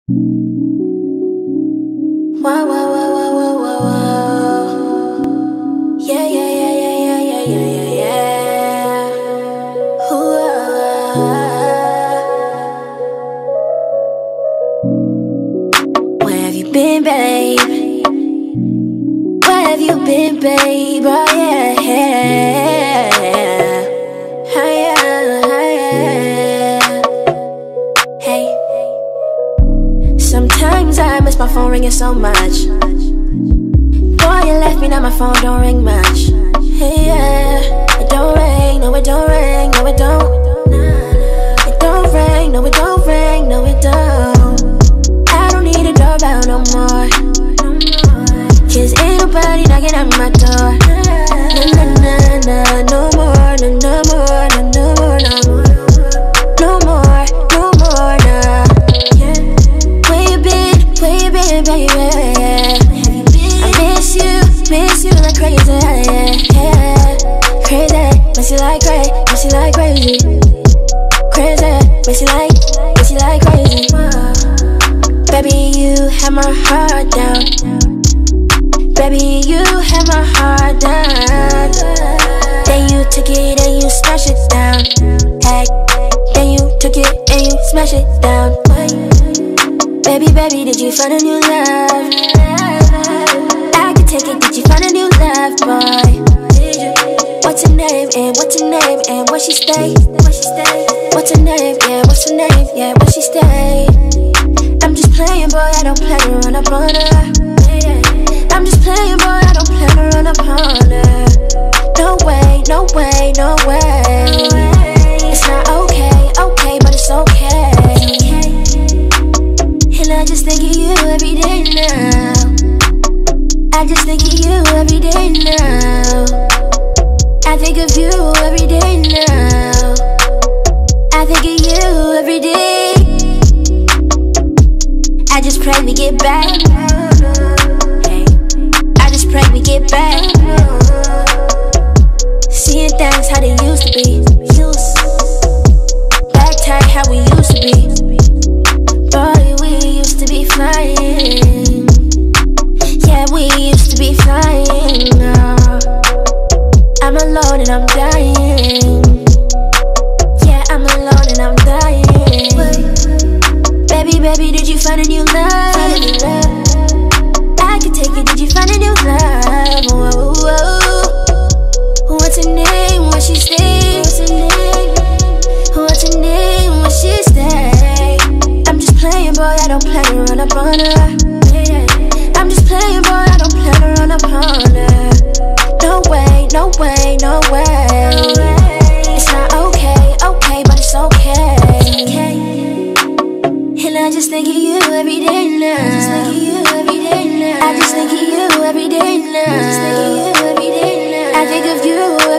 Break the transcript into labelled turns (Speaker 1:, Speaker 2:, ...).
Speaker 1: Whoa, whoa, whoa, whoa, whoa, whoa, whoa. Yeah, yeah, yeah, yeah, yeah, yeah, yeah, yeah, yeah. Ooh, where have you been, babe? Where have you been, babe? Oh, yeah, yeah. Oh, yeah, oh, yeah. Hey. Sometimes I miss my phone ringing so much. Boy, you left me, now my phone don't ring much. Hey, yeah. It don't ring, no it don't ring, no it don't. It don't ring, no it don't ring, no it don't. I don't need a doorbell no more, 'cause ain't nobody knocking at my door. No, no, no, no, no more, no, no more, no, no more, no. No more, no more, no. Where you been, baby? I miss you like crazy, yeah. Crazy, miss you like crazy, miss you like crazy. Crazy, miss you like crazy. Baby, you had my heart down. Baby, you had my heart down. Then you took it and you smashed it down. Hey, then you took it and you smashed it down. Baby, did you find a new love? I can take it, did you find a new love, boy? What's her name, and what's her name, and where she stay? What's her name, yeah, what's her name, yeah, where she stay? I'm just playing, boy, I don't plan to run up on her. I'm just playing, boy, I don't plan to run up on her. No way, no way, no way. It's not okay, but it's okay. And I just think of you every day now. I just think of you every day now. I think of you every day now. I think of you every day. I just pray we get back. I just pray we get back. Seeing things how they used to be. Back tight how we used to be. Boy, we used to be flying. Yeah, we used to be flying. I'm alone and I'm dying. Yeah, I'm alone and I'm dying. Baby, did you find a new love? I can take it, did you find a new love? Whoa, whoa. What's her name, where she stay? What's her name, where she stay? I'm just playing, boy, I don't plan to run up on her. I'm just playing, boy, I don't plan to run up on her. No way, no way, no way. It's not okay, but it's okay. And I just think of you every day now. I just think of you every day now. I think of you